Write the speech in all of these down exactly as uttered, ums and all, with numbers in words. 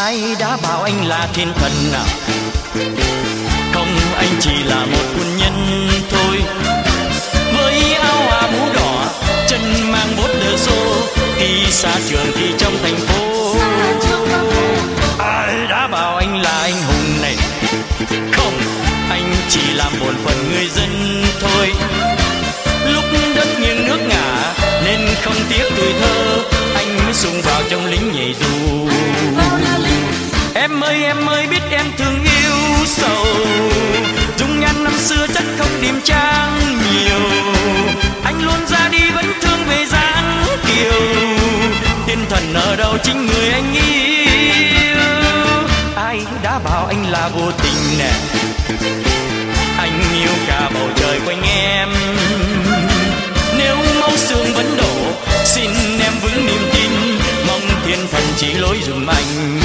Ai đã bảo anh là thiên thần nào? Không, anh chỉ là một quân nhân thôi. Với áo hoa mũ đỏ, chân mang bốt đờ xô, đi xa trường thì trong thành phố. Ai đã bảo anh là anh hùng này? Không, anh chỉ làm bổn phận người dân thôi. Lúc đất nghiêng nước ngả nên không tiếc tuổi thơ, anh mới xung vào trong lính nhảy dù. Em ơi em ơi biết em thương yêu sầu, dung nhan năm xưa chắc không điềm trang nhiều. Anh luôn ra đi vẫn thương về dáng kiều, thiên thần ở đâu chính người anh yêu. Ai đã bảo anh là vô tình nè? Anh yêu cả bầu trời quanh em. Nếu máu xương vẫn đổ, xin em vững niềm tin, mong thiên thần chỉ lối giùm anh.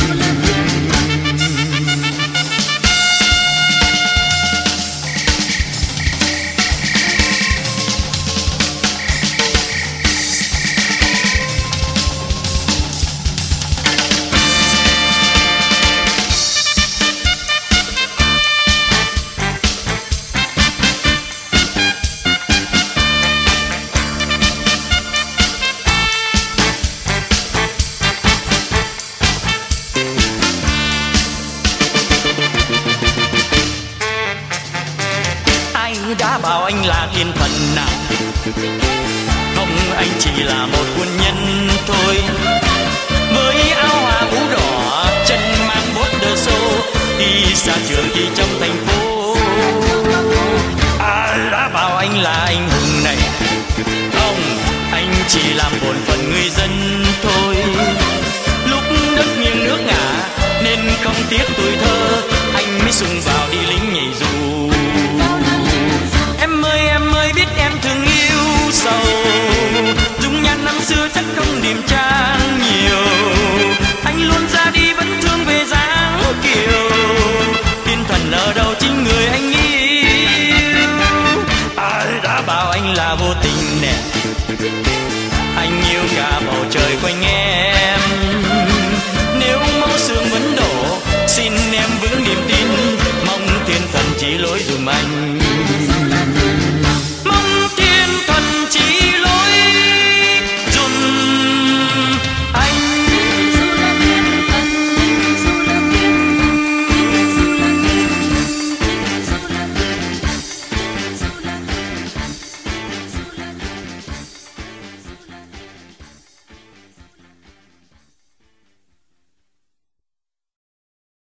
Đã bảo anh là thiên thần nào? Không, anh chỉ là một quân nhân thôi. Với áo hoa mũ đỏ, chân mang bốt đờ xô, đi xa trường thì trong thành phố. Ai đã bảo anh là anh hùng này? Không, anh chỉ làm bổn phận người dân thôi. Lúc đất nghiêng nước ngả nên không tiếc tuổi thơ, anh mới xung vào đi lính nhảy dù. Em ơi em ơi biết em thương yêu sầu, dung nhan năm xưa chắc không điềm trang nhiều. Anh luôn ra đi vẫn thương về dáng kiều, thiên thần ở đâu chính người anh yêu. Ai đã bảo anh là vô tình nè? Anh yêu cả bầu trời quanh em. Nếu máu xương vẫn đổ, xin em vững niềm tin, mong thiên thần chỉ lối dùm anh.